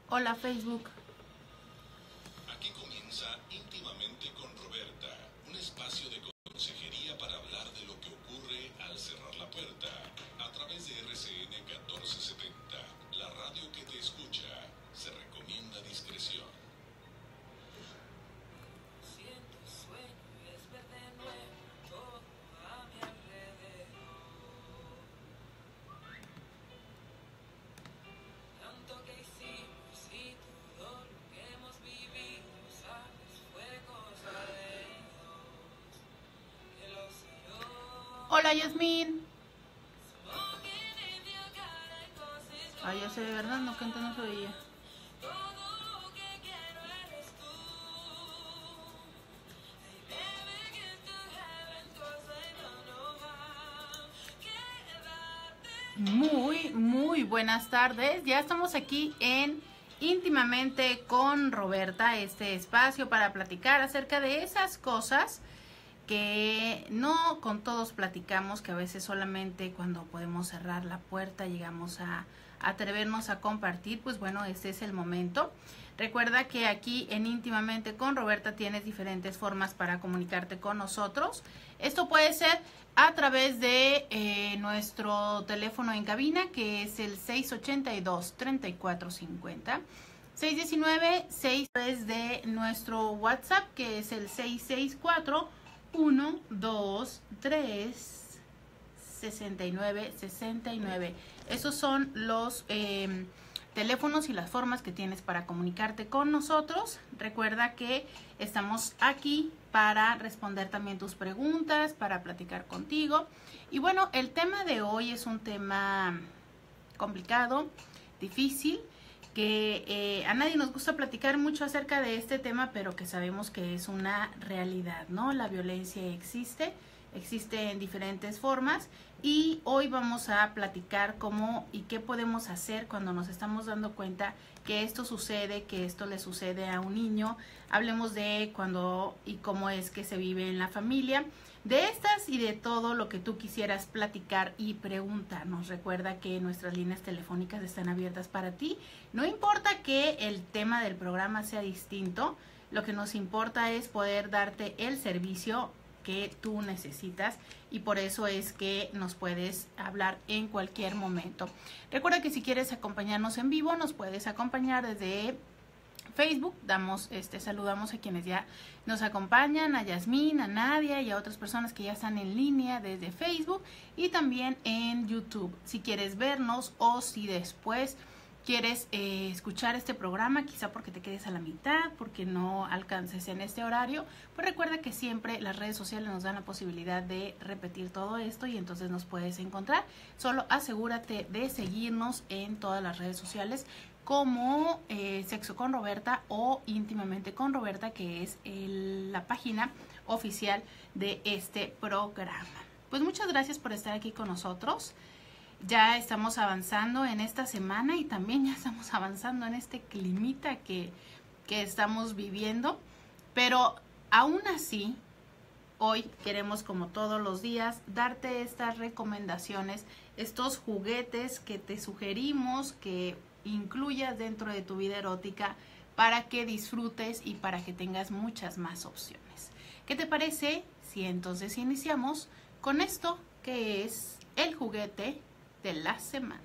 Hola Facebook. Aquí comienza Íntimamente con Roberta, un espacio de consejería para hablar de lo que ocurre al cerrar la puerta, a través de RCN 1470, la radio que te escucha. Se recomienda discreción. Siento sueño y es ver de nuevo todo a mi alrededor. Tanto que hicimos y todo lo que hemos vivido, sabes, fue cosa de dos. Que lo sé yo. Hola Yasmín. Smoking in your car and cosas. Ay, ya sé, de verdad, no, que antes no se oía. Todo lo que quiero eres tú. Hey baby, get to heaven 'cause I don't know how. Quédate. Muy buenas tardes. Ya estamos aquí en Íntimamente con Roberta, este espacio para platicar acerca de esas cosas que no con todos platicamos, que a veces solamente cuando podemos cerrar la puerta llegamos a atrevernos a compartir. Pues bueno, este es el momento. Recuerda que aquí en Íntimamente con Roberta tienes diferentes formas para comunicarte con nosotros. Esto puede ser a través de nuestro teléfono en cabina, que es el 682-3450. 619-6 de nuestro WhatsApp, que es el 664-123-6969. Esos son los teléfonos y las formas que tienes para comunicarte con nosotros. Recuerda que estamos aquí para responder también tus preguntas, para platicar contigo. Y bueno, el tema de hoy es un tema complicado, difícil, que a nadie nos gusta platicar mucho acerca de este tema, pero que sabemos que es una realidad, ¿no? La violencia existe en diferentes formas, y hoy vamos a platicar cómo y qué podemos hacer cuando nos estamos dando cuenta que esto sucede, que esto le sucede a un niño. Hablemos de cuándo y cómo es que se vive en la familia. De estas y de todo lo que tú quisieras platicar y preguntarnos. Recuerda que nuestras líneas telefónicas están abiertas para ti. No importa que el tema del programa sea distinto, lo que nos importa es poder darte el servicio que tú necesitas, y por eso es que nos puedes hablar en cualquier momento. Recuerda que si quieres acompañarnos en vivo, nos puedes acompañar desde Facebook. Saludamos a quienes ya nos acompañan, a Yasmín, a Nadia y a otras personas que ya están en línea desde Facebook, y también en YouTube. Si quieres vernos o si después quieres escuchar este programa, quizá porque te quedes a la mitad, porque no alcances en este horario, pues recuerda que siempre las redes sociales nos dan la posibilidad de repetir todo esto, y entonces nos puedes encontrar. Solo asegúrate de seguirnos en todas las redes sociales como Sexo con Roberta o Íntimamente con Roberta, que es la página oficial de este programa. Pues muchas gracias por estar aquí con nosotros. Ya estamos avanzando en esta semana, y también ya estamos avanzando en este climita que estamos viviendo. Pero aún así, hoy queremos, como todos los días, darte estas recomendaciones, estos juguetes que te sugerimos que incluyas dentro de tu vida erótica para que disfrutes y para que tengas muchas más opciones. ¿Qué te parece si entonces iniciamos con esto, que es el juguete de la semana?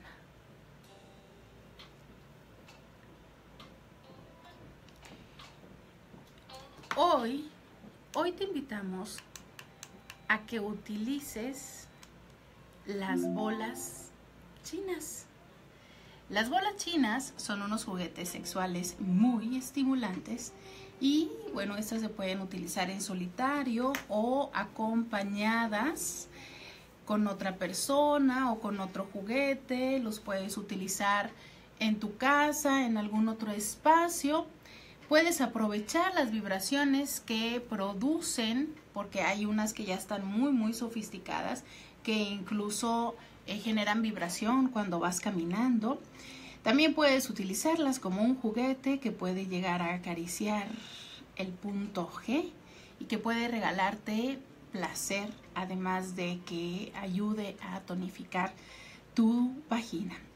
Hoy te invitamos a que utilices las bolas chinas. Las bolas chinas son unos juguetes sexuales muy estimulantes, y bueno, estas se pueden utilizar en solitario o acompañadas con otra persona o con otro juguete. Los puedes utilizar en tu casa, en algún otro espacio. Puedes aprovechar las vibraciones que producen, porque hay unas que ya están muy sofisticadas, que incluso generan vibración cuando vas caminando. También puedes utilizarlas como un juguete que puede llegar a acariciar el punto G y que puede regalarte placer, además de que ayude a tonificar tu vagina.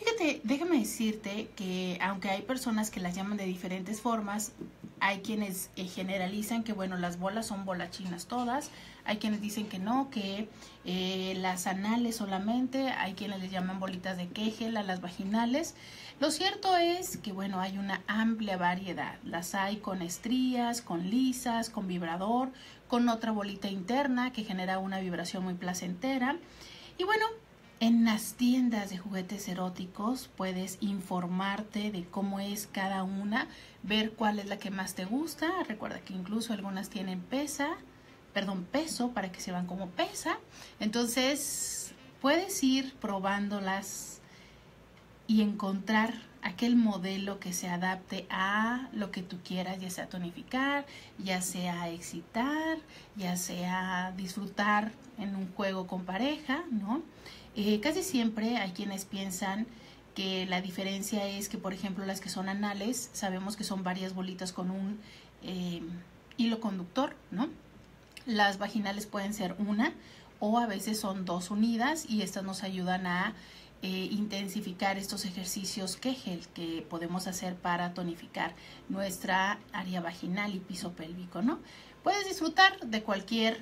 Fíjate, déjame decirte que aunque hay personas que las llaman de diferentes formas, hay quienes generalizan que, bueno, las bolas son bolas chinas todas, hay quienes dicen que no, que las anales solamente, hay quienes les llaman bolitas de Kegel a las vaginales. Lo cierto es que, bueno, hay una amplia variedad. Las hay con estrías, con lisas, con vibrador, con otra bolita interna que genera una vibración muy placentera. Y bueno, en las tiendas de juguetes eróticos puedes informarte de cómo es cada una, ver cuál es la que más te gusta. Recuerda que incluso algunas tienen peso para que se vean como pesa. Entonces puedes ir probándolas y encontrar aquel modelo que se adapte a lo que tú quieras, ya sea tonificar, ya sea excitar, ya sea disfrutar en un juego con pareja, ¿no? Casi siempre hay quienes piensan que la diferencia es que, por ejemplo, las que son anales, sabemos que son varias bolitas con un hilo conductor, ¿no? Las vaginales pueden ser una o a veces son dos unidas y estas nos ayudan a intensificar estos ejercicios Kegel que podemos hacer para tonificar nuestra área vaginal y piso pélvico, ¿no? Puedes disfrutar de cualquier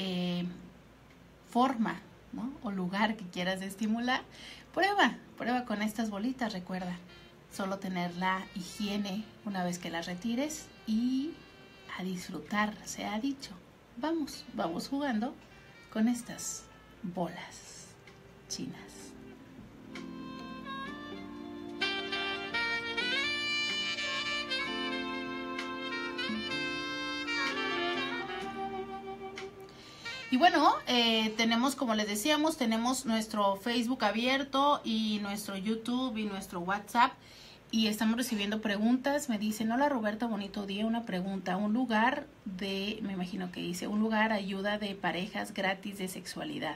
forma, ¿no? O lugar que quieras de estimular. Prueba con estas bolitas, recuerda, solo tener la higiene una vez que las retires y a disfrutar, se ha dicho. Vamos jugando con estas bolas chinas. Y bueno, tenemos, como les decíamos, tenemos nuestro Facebook abierto y nuestro YouTube y nuestro WhatsApp. Y estamos recibiendo preguntas. Me dicen, hola Roberta, bonito día. Una pregunta, un lugar me imagino que dice, un lugar ayuda de parejas gratis de sexualidad.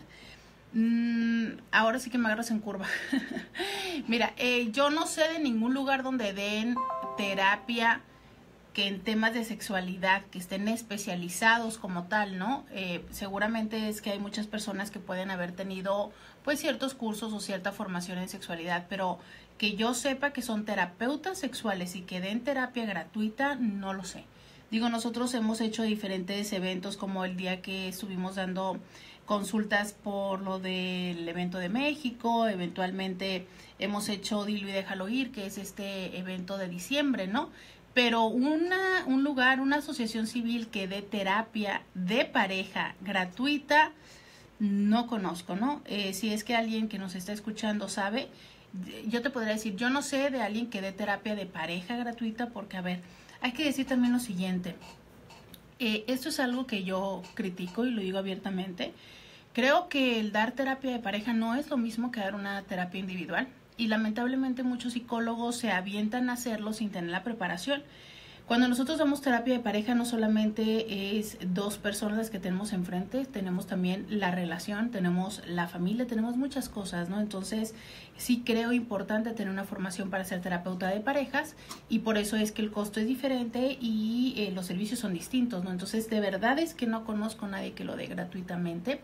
Ahora sí que me agarras en curva. Mira, yo no sé de ningún lugar donde den terapia que en temas de sexualidad, que estén especializados como tal, ¿no? Seguramente es que hay muchas personas que pueden haber tenido pues ciertos cursos o cierta formación en sexualidad, pero que yo sepa que son terapeutas sexuales y que den terapia gratuita, no lo sé. Digo, nosotros hemos hecho diferentes eventos, como el día que estuvimos dando consultas por lo del evento de México, eventualmente hemos hecho Dilo y Déjalo Ir, que es este evento de diciembre, ¿no? Pero un lugar, una asociación civil que dé terapia de pareja gratuita, no conozco, ¿no? Si es que alguien que nos está escuchando sabe, yo te podría decir, yo no sé de alguien que dé terapia de pareja gratuita, porque, a ver, hay que decir también lo siguiente. Esto es algo que yo critico y lo digo abiertamente. Creo que el dar terapia de pareja no es lo mismo que dar una terapia individual. Y lamentablemente muchos psicólogos se avientan a hacerlo sin tener la preparación. Cuando nosotros damos terapia de pareja, no solamente es dos personas las que tenemos enfrente, tenemos también la relación, tenemos la familia, tenemos muchas cosas, ¿no? Entonces, sí creo importante tener una formación para ser terapeuta de parejas y por eso es que el costo es diferente y los servicios son distintos, ¿no? Entonces, de verdad es que no conozco a nadie que lo dé gratuitamente.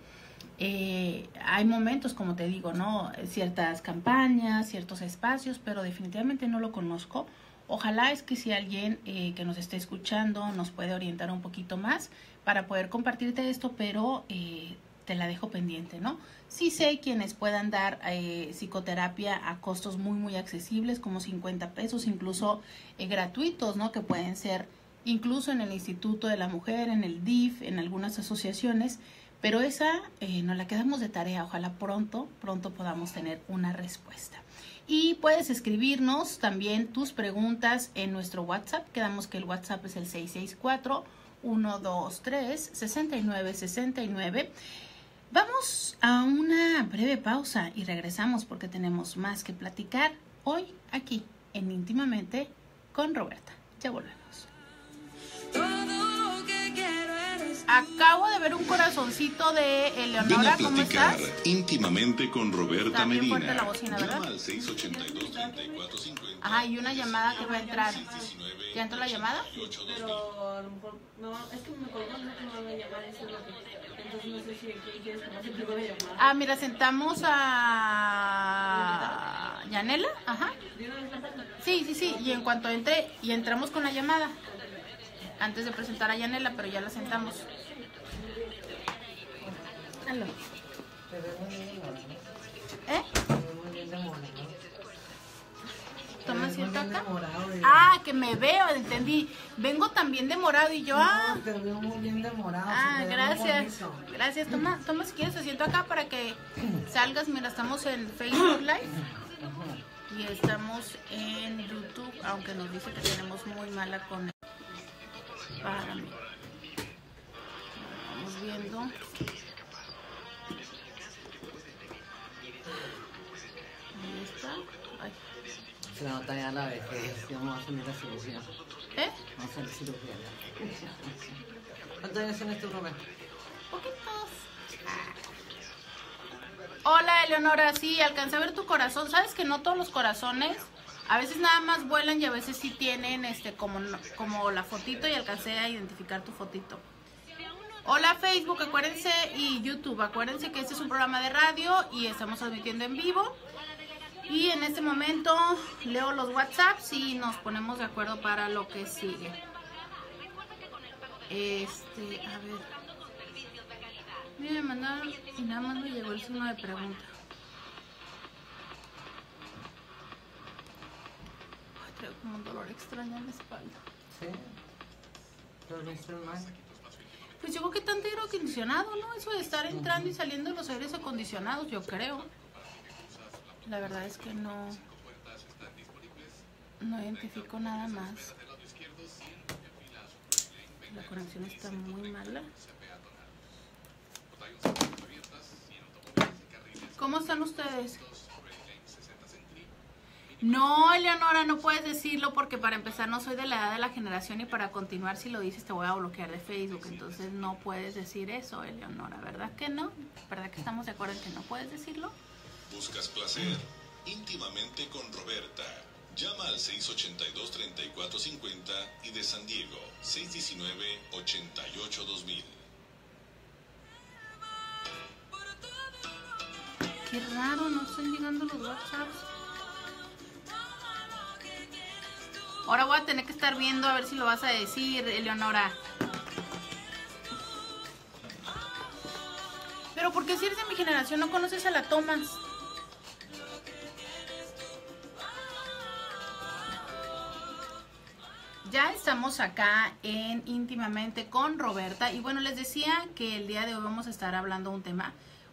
Hay momentos, como te digo, ¿no? Ciertas campañas, ciertos espacios, pero definitivamente no lo conozco. Ojalá es que si alguien que nos esté escuchando nos puede orientar un poquito más para poder compartirte esto, pero te la dejo pendiente, ¿no? Sí sé quienes puedan dar psicoterapia a costos muy accesibles, como 50 pesos, incluso gratuitos, ¿no? Que pueden ser incluso en el Instituto de la Mujer, en el DIF, en algunas asociaciones. Pero esa nos la quedamos de tarea. Ojalá pronto podamos tener una respuesta. Y puedes escribirnos también tus preguntas en nuestro WhatsApp. Quedamos que el WhatsApp es el 664-123-6969. Vamos a una breve pausa y regresamos porque tenemos más que platicar hoy aquí en Íntimamente con Roberta. Ya volvemos. Acabo de ver un corazoncito de Eleonora. Ven a ¿Cómo platicar estás? Íntimamente con Roberta También Medina. fuerte la bocina, ¿verdad? Llama al 682-3450. Ajá, y una llamada que va a entrar. ¿Ya entró la llamada? Pero a lo mejor, no, es que me colgó, no me van a llamar, eso es lo que, entonces no sé si quieres que no se te vuelva a llamar. Ah, mira, sentamos a... Yanela, ajá. Sí, y en cuanto entre, y entramos con la llamada, antes de presentar a Yanela, pero ya la sentamos. Aló. ¿Eh? ¿Toma asiento acá? Ah, que me veo, entendí. Vengo también de morado y yo, Te veo muy bien de morado. Gracias. Gracias, toma si quieres asiento acá para que salgas. Mira, estamos en Facebook Live y estamos en YouTube, aunque nos dice que tenemos muy mala conexión. Para mí. Vamos viendo. Ahí está. Ay. Se la nota ya la vejez, vamos a hacer la cirugía. ¿Eh? Vamos a hacer cirugía. ¿Cuántos años tienes tú, Rubén? Poquitos. Hola, Eleonora, sí, alcancé a ver tu corazón. ¿Sabes que no todos los corazones? A veces nada más vuelan y a veces sí tienen como la fotito, y alcancé a identificar tu fotito. Hola Facebook, acuérdense, y YouTube, acuérdense que este es un programa de radio y estamos transmitiendo en vivo. Y en este momento leo los WhatsApps y nos ponemos de acuerdo para lo que sigue. A ver. Mira, me mandaron y nada más me llegó el signo de pregunta. Ay, traigo como un dolor extraño en la espalda. Sí. ¿Pero no estoy mal? Pues yo creo que tanto aire acondicionado, ¿no? Eso de estar entrando y saliendo de los aires acondicionados, yo creo. La verdad es que no identifico nada más. La conexión está muy mala. ¿Cómo están ustedes? No, Eleonora, no puedes decirlo porque para empezar no soy de la edad de la generación y para continuar si lo dices te voy a bloquear de Facebook. Entonces no puedes decir eso, Eleonora, ¿verdad que no? ¿Verdad que estamos de acuerdo en que no puedes decirlo? ¿Buscas placer? Íntimamente con Roberta. Llama al 682-3450 y de San Diego, 619-88-2000. Qué raro, no están llegando los WhatsApps. Ahora voy a tener que estar viendo a ver si lo vas a decir, Eleonora. Pero ¿por qué si eres de mi generación no conoces a la Tomás? Ya estamos acá en Íntimamente con Roberta y bueno, les decía que el día de hoy vamos a estar hablando un tema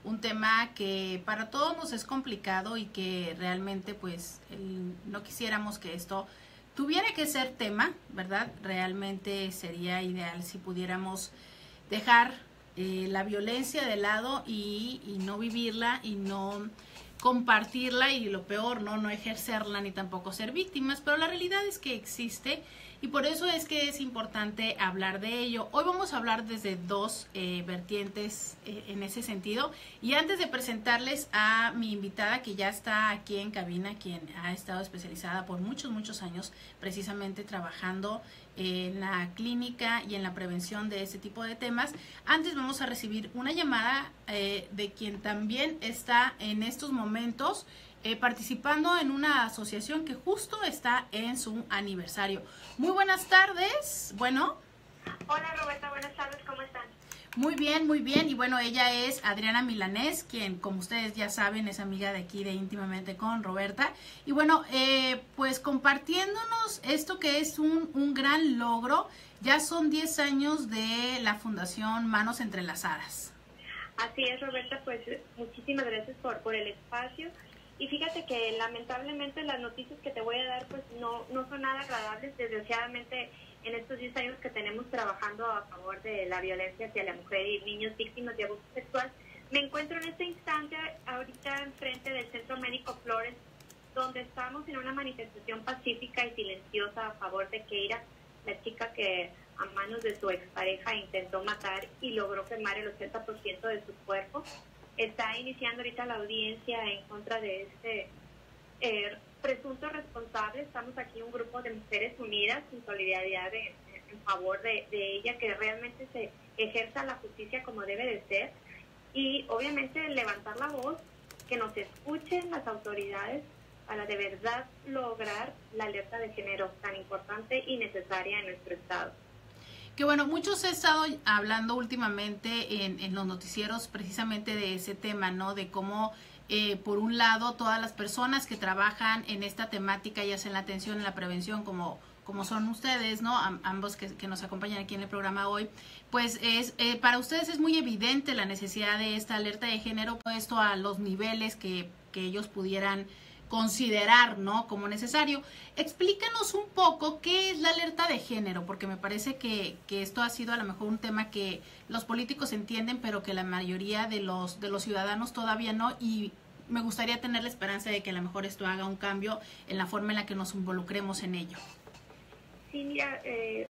que para todos nos es complicado y que realmente pues no quisiéramos que esto tuviera que ser tema, ¿verdad? Realmente sería ideal si pudiéramos dejar la violencia de lado y no vivirla y no compartirla y lo peor, no ejercerla ni tampoco ser víctimas, pero la realidad es que existe y por eso es que es importante hablar de ello. Hoy vamos a hablar desde dos vertientes en ese sentido y antes de presentarles a mi invitada que ya está aquí en cabina, quien ha estado especializada por muchos años precisamente trabajando en la clínica y en la prevención de este tipo de temas, antes vamos a recibir una llamada de quien también está en estos momentos participando en una asociación que justo está en su aniversario. Muy buenas tardes. Bueno. Hola Roberta, buenas tardes, ¿cómo están? Muy bien, y bueno, ella es Adriana Milanés, quien como ustedes ya saben es amiga de aquí de Íntimamente con Roberta. Y bueno, pues compartiéndonos esto que es un gran logro, ya son 10 años de la Fundación Manos Entrelazadas. Así es Roberta, pues muchísimas gracias por el espacio. Y fíjate que lamentablemente las noticias que te voy a dar pues no son nada agradables. Desgraciadamente en estos 10 años que tenemos trabajando a favor de la violencia hacia la mujer y niños víctimas de abuso sexual, me encuentro en este instante ahorita enfrente del Centro Médico Flores, donde estamos en una manifestación pacífica y silenciosa a favor de Keira, la chica que a manos de su expareja intentó matar y logró quemar el 80% de su cuerpo. Está iniciando ahorita la audiencia en contra de este presunto responsable. Estamos aquí un grupo de mujeres unidas en solidaridad en favor de ella, que realmente se ejerza la justicia como debe de ser. Y obviamente levantar la voz, que nos escuchen las autoridades, para de verdad lograr la alerta de género tan importante y necesaria en nuestro estado. Que bueno, muchos he estado hablando últimamente en los noticieros precisamente de ese tema, ¿no? De cómo, por un lado, todas las personas que trabajan en esta temática, ya sea en la atención, en la prevención, como son ustedes, ¿no? Ambos que nos acompañan aquí en el programa hoy, pues para ustedes es muy evidente la necesidad de esta alerta de género, puesto a los niveles que ellos pudieran considerar, ¿no? Como necesario. Explícanos un poco qué es la alerta de género, porque me parece que esto ha sido a lo mejor un tema que los políticos entienden, pero que la mayoría de los ciudadanos todavía no, y me gustaría tener la esperanza de que a lo mejor esto haga un cambio en la forma en la que nos involucremos en ello. Sí, mira,